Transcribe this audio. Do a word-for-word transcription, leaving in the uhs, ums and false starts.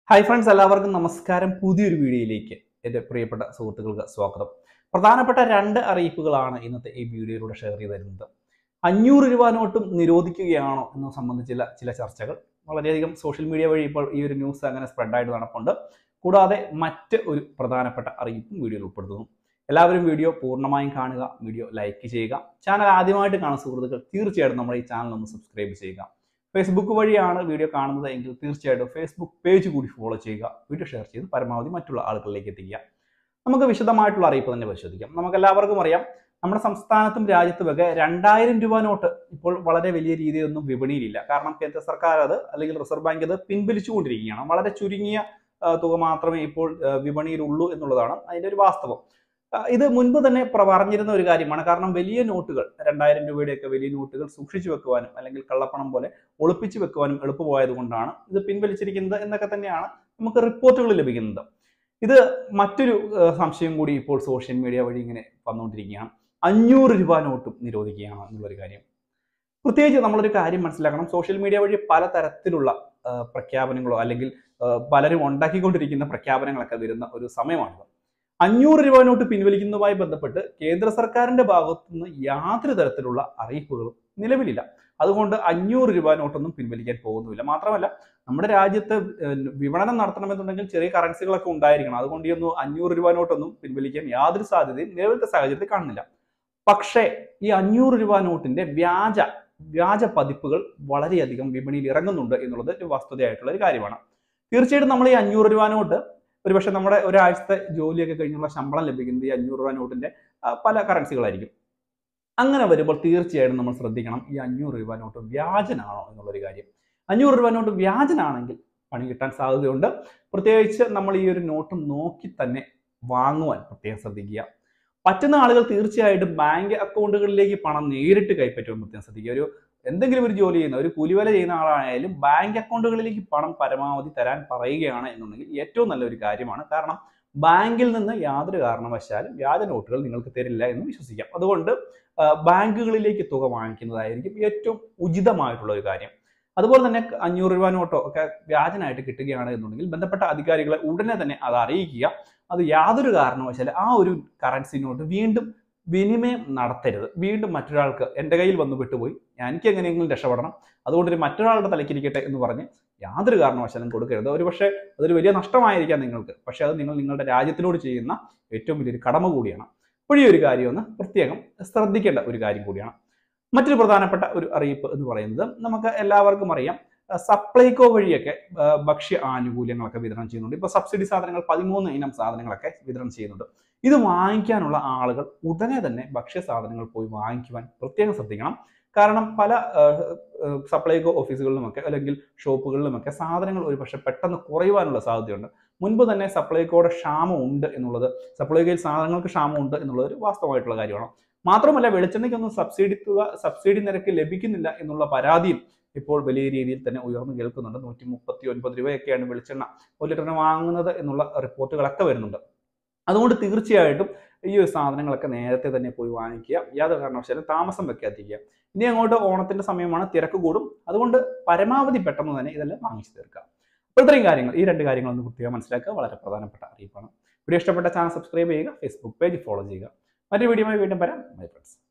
Hi friends, എല്ലാവർക്കും നമസ്കാരം. പുതിയൊരു വീഡിയോയിലേക്ക് എൻ്റെ പ്രിയപ്പെട്ട സുഹൃത്തുക്കൾക്ക് സ്വാഗതം. പ്രധാനപ്പെട്ട രണ്ട് അറിയിപ്പുകളാണ് ഇന്നത്തെ ഈ വീഡിയോയിലൂടെ ഷെയർ ചെയ്ത് തരുന്നത്. അഞ്ഞൂറ് രൂപ നോട്ടും നിരോധിക്കുകയാണോ എന്ന് സംബന്ധിച്ചുള്ള ചില ചർച്ചകൾ വളരെയധികം സോഷ്യൽ മീഡിയ വഴി ഇപ്പോൾ ഈ ഒരു ന്യൂസ് അങ്ങനെ സ്പ്രെഡായിട്ട് നടപ്പുണ്ട്. കൂടാതെ മറ്റ് ഒരു പ്രധാനപ്പെട്ട അറിയിപ്പും വീഡിയോയിൽ ഉൾപ്പെടുത്തുന്നു. എല്ലാവരും വീഡിയോ പൂർണ്ണമായും കാണുക, വീഡിയോ ലൈക്ക് ചെയ്യുക. ചാനൽ ആദ്യമായിട്ട് കാണുന്ന സുഹൃത്തുക്കൾ തീർച്ചയായിട്ടും നമ്മുടെ ഈ ചാനൽ ഒന്ന് സബ്സ്ക്രൈബ് ചെയ്യുക. ഫേസ്ബുക്ക് വഴിയാണ് വീഡിയോ കാണുന്നത് എങ്കിൽ തീർച്ചയായിട്ടും ഫേസ്ബുക്ക് പേജ് കൂടി ഫോളോ ചെയ്യുക. വീഡിയോ ഷെയർ ചെയ്ത് പരമാവധി മറ്റുള്ള ആളുകളിലേക്ക് എത്തിക്കുക. നമുക്ക് വിശദമായിട്ടുള്ള അറിയിപ്പ് തന്നെ പരിശോധിക്കാം. നമുക്ക് എല്ലാവർക്കും അറിയാം, നമ്മുടെ സംസ്ഥാനത്തും രാജ്യത്തുമൊക്കെ രണ്ടായിരം രൂപ നോട്ട് ഇപ്പോൾ വളരെ വലിയ രീതിയിലൊന്നും വിപണിയിലില്ല. കാരണം കേന്ദ്ര സർക്കാർ അത് അല്ലെങ്കിൽ റിസർവ് ബാങ്ക് അത് പിൻവലിച്ചുകൊണ്ടിരിക്കുകയാണ്. വളരെ ചുരുങ്ങിയ തുക മാത്രമേ ഇപ്പോൾ വിപണിയിലുള്ളൂ എന്നുള്ളതാണ് അതിൻ്റെ ഒരു വാസ്തവം. ഇത് മുൻപ് തന്നെ പറഞ്ഞിരുന്ന ഒരു കാര്യമാണ്. കാരണം വലിയ നോട്ടുകൾ, രണ്ടായിരം രൂപയുടെയൊക്കെ വലിയ നോട്ടുകൾ സൂക്ഷിച്ചു വെക്കുവാനും അല്ലെങ്കിൽ കള്ളപ്പണം പോലെ ഒളിപ്പിച്ചു വെക്കുവാനും എളുപ്പമായത് കൊണ്ടാണ് ഇത് പിൻവലിച്ചിരിക്കുന്നത് എന്നൊക്കെ തന്നെയാണ് നമുക്ക് റിപ്പോർട്ടുകൾ ലഭിക്കുന്നത്. ഇത് മറ്റൊരു സംശയം കൂടി ഇപ്പോൾ സോഷ്യൽ മീഡിയ വഴി ഇങ്ങനെ വന്നുകൊണ്ടിരിക്കുകയാണ്. അഞ്ഞൂറ് രൂപ നോട്ടും നിരോധിക്കുകയാണ് എന്നുള്ളൊരു കാര്യം. പ്രത്യേകിച്ച് നമ്മളൊരു കാര്യം മനസ്സിലാക്കണം, സോഷ്യൽ മീഡിയ വഴി പലതരത്തിലുള്ള പ്രഖ്യാപനങ്ങളോ അല്ലെങ്കിൽ പലരും ഉണ്ടാക്കിക്കൊണ്ടിരിക്കുന്ന പ്രഖ്യാപനങ്ങളൊക്കെ വരുന്ന ഒരു സമയമാണിത്. അഞ്ഞൂറ് രൂപ നോട്ട് പിൻവലിക്കുന്നതുമായി ബന്ധപ്പെട്ട് കേന്ദ്ര സർക്കാരിന്റെ ഭാഗത്തുനിന്ന് യാതൊരു തരത്തിലുള്ള അറിയിപ്പുകളും നിലവിലില്ല. അതുകൊണ്ട് അഞ്ഞൂറ് രൂപ നോട്ടൊന്നും പിൻവലിക്കാൻ പോകുന്നില്ല. മാത്രമല്ല, നമ്മുടെ രാജ്യത്ത് വിപണനം നടത്തണമെന്നുണ്ടെങ്കിൽ ചെറിയ കറൻസികളൊക്കെ ഉണ്ടായിരിക്കണം. അതുകൊണ്ട് ഈ ഒന്നും അഞ്ഞൂറ് രൂപ നോട്ടൊന്നും പിൻവലിക്കാൻ യാതൊരു സാധ്യതയും നിലവിലത്തെ സാഹചര്യത്തിൽ കാണുന്നില്ല. പക്ഷേ ഈ അഞ്ഞൂറ് രൂപ നോട്ടിന്റെ വ്യാജ വ്യാജ പതിപ്പുകൾ വളരെയധികം വിപണിയിൽ ഇറങ്ങുന്നുണ്ട് എന്നുള്ളത് ഒരു വസ്തുതയായിട്ടുള്ള ഒരു കാര്യമാണ്. തീർച്ചയായിട്ടും നമ്മൾ ഈ അഞ്ഞൂറ് രൂപ നോട്ട് ഒരുപക്ഷെ നമ്മുടെ ഒരാഴ്ചത്തെ ജോലിയൊക്കെ കഴിഞ്ഞുള്ള ശമ്പളം ലഭിക്കുന്നത് ഈ അഞ്ഞൂറ് രൂപ നോട്ടിന്റെ പല കറൻസികളായിരിക്കും. അങ്ങനെ വരുമ്പോൾ തീർച്ചയായിട്ടും നമ്മൾ ശ്രദ്ധിക്കണം, ഈ അഞ്ഞൂറ് രൂപ നോട്ട് വ്യാജനാണോ എന്നുള്ളൊരു കാര്യം. അഞ്ഞൂറ് രൂപ നോട്ട് വ്യാജനാണെങ്കിൽ പണി കിട്ടാൻ സാധ്യതയുണ്ട്. പ്രത്യേകിച്ച് നമ്മൾ ഈ ഒരു നോട്ട് നോക്കി തന്നെ വാങ്ങുവാൻ പ്രത്യേകം ശ്രദ്ധിക്കുക. പറ്റുന്ന ആളുകൾ തീർച്ചയായിട്ടും ബാങ്ക് അക്കൗണ്ടുകളിലേക്ക് പണം നേരിട്ട് കൈപ്പറ്റുവാൻ പ്രത്യേകം ശ്രദ്ധിക്കുക. ഒരു എന്തെങ്കിലും ഒരു ജോലി ചെയ്യുന്ന ഒരു കൂലിവേല ചെയ്യുന്ന ആളായാലും ബാങ്ക് അക്കൗണ്ടുകളിലേക്ക് പണം പരമാവധി തരാൻ പറയുകയാണ് എന്നുണ്ടെങ്കിൽ ഏറ്റവും നല്ലൊരു കാര്യമാണ്. കാരണം ബാങ്കിൽ നിന്ന് യാതൊരു കാരണവശാലും വ്യാജ നോട്ടുകൾ നിങ്ങൾക്ക് തരില്ല എന്ന് വിശ്വസിക്കാം. അതുകൊണ്ട് ബാങ്കുകളിലേക്ക് തുക വാങ്ങിക്കുന്നതായിരിക്കും ഏറ്റവും ഉചിതമായിട്ടുള്ള ഒരു കാര്യം. അതുപോലെ തന്നെ അഞ്ഞൂറ് രൂപ നോട്ടോ ഒക്കെ വ്യാജനായിട്ട് കിട്ടുകയാണ് എന്നുണ്ടെങ്കിൽ ബന്ധപ്പെട്ട അധികാരികളെ ഉടനെ തന്നെ അത് അറിയിക്കുക. അത് യാതൊരു കാരണവശാലും ആ ഒരു കറൻസി നോട്ട് വീണ്ടും വിനിമയം നടത്തരുത്. വീണ്ടും മറ്റൊരാൾക്ക് എൻ്റെ കയ്യിൽ വന്ന് വിട്ടുപോയി, എനിക്ക് എങ്ങനെയെങ്കിലും രക്ഷപ്പെടണം, അതുകൊണ്ട് മറ്റൊരാളുടെ തലക്കിരിക്കട്ടെ എന്ന് പറഞ്ഞ് യാതൊരു കാരണവശാലും കൊടുക്കരുത്. ഒരു പക്ഷേ അതൊരു വലിയ നഷ്ടമായിരിക്കാം നിങ്ങൾക്ക്, പക്ഷേ അത് നിങ്ങൾ നിങ്ങളുടെ രാജ്യത്തിനോട് ചെയ്യുന്ന ഏറ്റവും വലിയൊരു കടമ കൂടിയാണ്. അപ്പോൾ ഈ ഒരു കാര്യം ഒന്ന് പ്രത്യേകം ശ്രദ്ധിക്കേണ്ട ഒരു കാര്യം കൂടിയാണ്. മറ്റൊരു പ്രധാനപ്പെട്ട ഒരു അറിയിപ്പ് എന്ന് പറയുന്നത്, നമുക്ക് എല്ലാവർക്കും അറിയാം, സപ്ലൈകോ വഴിയൊക്കെ ഭക്ഷ്യ ആനുകൂല്യങ്ങളൊക്കെ വിതരണം ചെയ്യുന്നുണ്ട്. ഇപ്പോൾ സബ്സിഡി സാധനങ്ങൾ പതിമൂന്ന് ഇനം സാധനങ്ങളൊക്കെ വിതരണം ചെയ്യുന്നുണ്ട്. ഇത് വാങ്ങിക്കാനുള്ള ആളുകൾ ഉടനെ തന്നെ ഭക്ഷ്യ സാധനങ്ങൾ പോയി വാങ്ങിക്കുവാൻ പ്രത്യേകം ശ്രദ്ധിക്കണം. കാരണം പല സപ്ലൈകോ ഓഫീസുകളിലുമൊക്കെ അല്ലെങ്കിൽ ഷോപ്പുകളിലുമൊക്കെ സാധനങ്ങൾ ഒരു പക്ഷേ പെട്ടെന്ന് കുറയുവാനുള്ള സാധ്യതയുണ്ട്. മുൻപ് തന്നെ സപ്ലൈകോയുടെ ക്ഷാമം ഉണ്ട് എന്നുള്ളത്, സപ്ലൈകോയിൽ സാധനങ്ങൾക്ക് ക്ഷാമം ഉണ്ട് എന്നുള്ളത് ഒരു വാസ്തവമായിട്ടുള്ള കാര്യമാണ്. മാത്രമല്ല, വെളിച്ചെണ്ണയ്ക്കൊന്നും സബ്സിഡി തുക സബ്സിഡി നിരക്ക് ലഭിക്കുന്നില്ല എന്നുള്ള പരാതിയും ഇപ്പോൾ വലിയ രീതിയിൽ തന്നെ ഉയർന്നു കേൾക്കുന്നുണ്ട്. നൂറ്റി മുപ്പത്തി ഒൻപത് രൂപയൊക്കെയാണ് വെളിച്ചെണ്ണ ഒരു ലിറ്ററിന് വാങ്ങുന്നത് എന്നുള്ള റിപ്പോർട്ടുകളൊക്കെ വരുന്നുണ്ട്. അതുകൊണ്ട് തീർച്ചയായിട്ടും ഈ ഒരു സാധനങ്ങളൊക്കെ നേരത്തെ തന്നെ പോയി വാങ്ങിക്കുക. യാതൊരു കാരണവശാലും താമസം വെക്കാതിരിക്കുക. ഇനി അങ്ങോട്ട് ഓണത്തിന്റെ സമയമാണ്, തിരക്ക് കൂടും. അതുകൊണ്ട് പരമാവധി പെട്ടെന്ന് തന്നെ ഇതെല്ലാം വാങ്ങിച്ചു തീർക്കുക. അപ്പോൾ ഇത്രയും കാര്യങ്ങൾ, ഈ രണ്ട് കാര്യങ്ങളൊന്ന് കൃത്യമായി മനസ്സിലാക്കുക. വളരെ പ്രധാനപ്പെട്ട അറിയിപ്പാണ്. വീഡിയോ ഇഷ്ടപ്പെട്ട ചാനൽ സബ്സ്ക്രൈബ് ചെയ്യുക, ഫേസ്ബുക്ക് പേജ് ഫോളോ ചെയ്യുക. മറ്റൊരു വീഡിയോയുമായി വീണ്ടും വരാം. Bye friends.